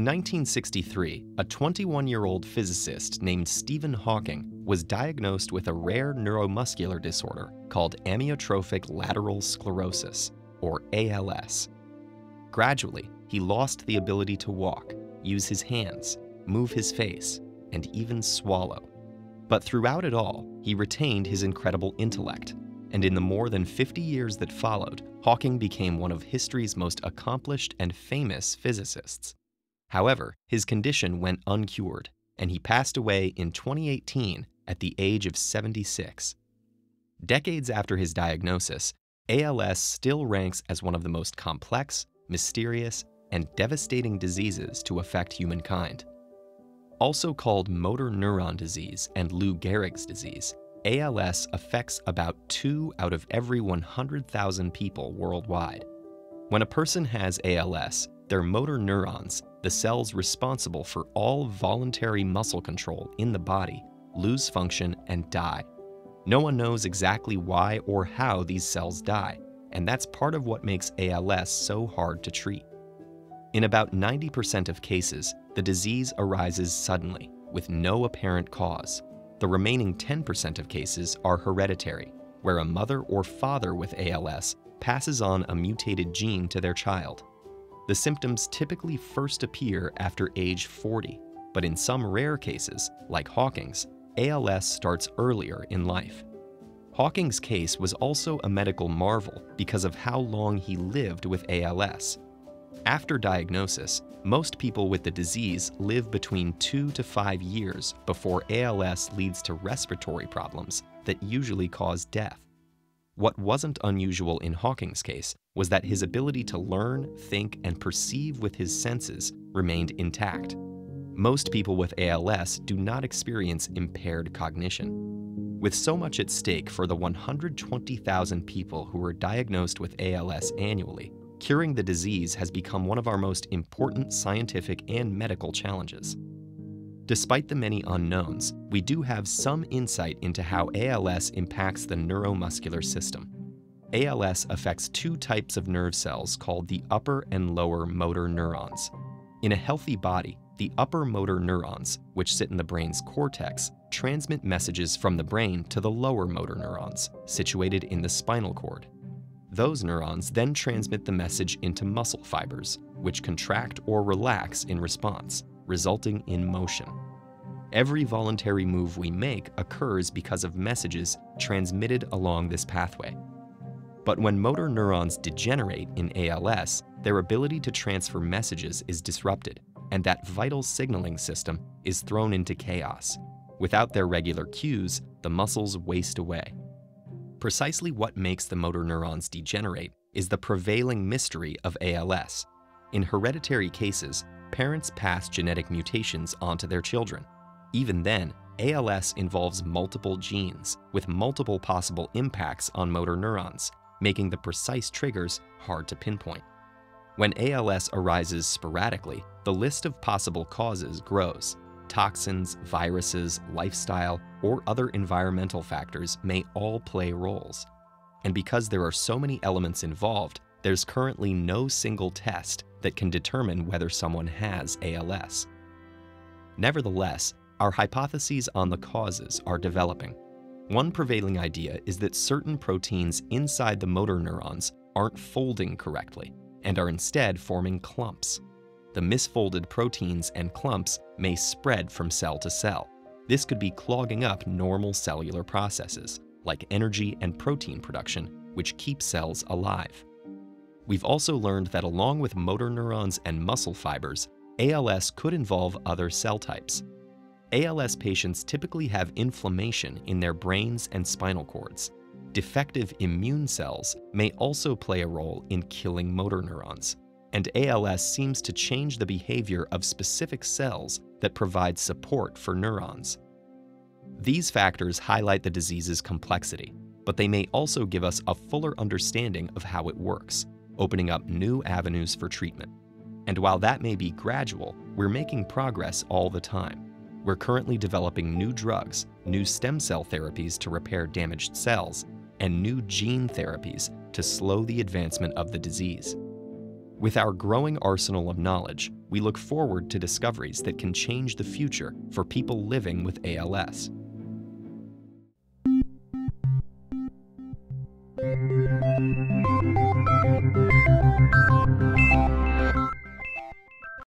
In 1963, a 21-year-old physicist named Stephen Hawking was diagnosed with a rare neuromuscular disorder called Amyotrophic Lateral Sclerosis, or ALS. Gradually, he lost the ability to walk, use his hands, move his face, and even swallow. But throughout it all, he retained his incredible intellect, and in the more than 50 years that followed, Hawking became one of history's most accomplished and famous physicists. However, his condition went uncured, and he passed away in 2018 at the age of 76. Decades after his diagnosis, ALS still ranks as one of the most complex, mysterious, and devastating diseases to affect humankind. Also called motor neuron disease and Lou Gehrig's disease, ALS affects about 2 out of every 100,000 people worldwide. When a person has ALS, their motor neurons, the cells responsible for all voluntary muscle control in the body, lose function and die. No one knows exactly why or how these cells die, and that's part of what makes ALS so hard to treat. In about 90% of cases, the disease arises suddenly, with no apparent cause. The remaining 10% of cases are hereditary, where a mother or father with ALS passes on a mutated gene to their child. The symptoms typically first appear after age 40, but in some rare cases, like Hawking's, ALS starts earlier in life. Hawking's case was also a medical marvel because of how long he lived with ALS. After diagnosis, most people with the disease live between 2 to 5 years before ALS leads to respiratory problems that usually cause death. What wasn't unusual in Hawking's case was that his ability to learn, think, and perceive with his senses remained intact. Most people with ALS do not experience impaired cognition. With so much at stake for the 120,000 people who are diagnosed with ALS annually, curing the disease has become one of our most important scientific and medical challenges. Despite the many unknowns, we do have some insight into how ALS impacts the neuromuscular system. ALS affects 2 types of nerve cells called the upper and lower motor neurons. In a healthy body, the upper motor neurons, which sit in the brain's cortex, transmit messages from the brain to the lower motor neurons, situated in the spinal cord. Those neurons then transmit the message into muscle fibers, which contract or relax in response, resulting in motion. Every voluntary move we make occurs because of messages transmitted along this pathway. But when motor neurons degenerate in ALS, their ability to transfer messages is disrupted, and that vital signaling system is thrown into chaos. Without their regular cues, the muscles waste away. Precisely what makes the motor neurons degenerate is the prevailing mystery of ALS. In hereditary cases, parents pass genetic mutations onto their children. Even then, ALS involves multiple genes with multiple possible impacts on motor neurons, making the precise triggers hard to pinpoint. When ALS arises sporadically, the list of possible causes grows. Toxins, viruses, lifestyle, or other environmental factors may all play roles. And because there are so many elements involved, there's currently no single test that can determine whether someone has ALS. Nevertheless, our hypotheses on the causes are developing. One prevailing idea is that certain proteins inside the motor neurons aren't folding correctly and are instead forming clumps. The misfolded proteins and clumps may spread from cell to cell. This could be clogging up normal cellular processes, like energy and protein production, which keep cells alive. We've also learned that along with motor neurons and muscle fibers, ALS could involve other cell types. ALS patients typically have inflammation in their brains and spinal cords. Defective immune cells may also play a role in killing motor neurons. And ALS seems to change the behavior of specific cells that provide support for neurons. These factors highlight the disease's complexity, but they may also give us a fuller understanding of how it works, opening up new avenues for treatment. And while that may be gradual, we're making progress all the time. We're currently developing new drugs, new stem cell therapies to repair damaged cells, and new gene therapies to slow the advancement of the disease. With our growing arsenal of knowledge, we look forward to discoveries that can change the future for people living with ALS.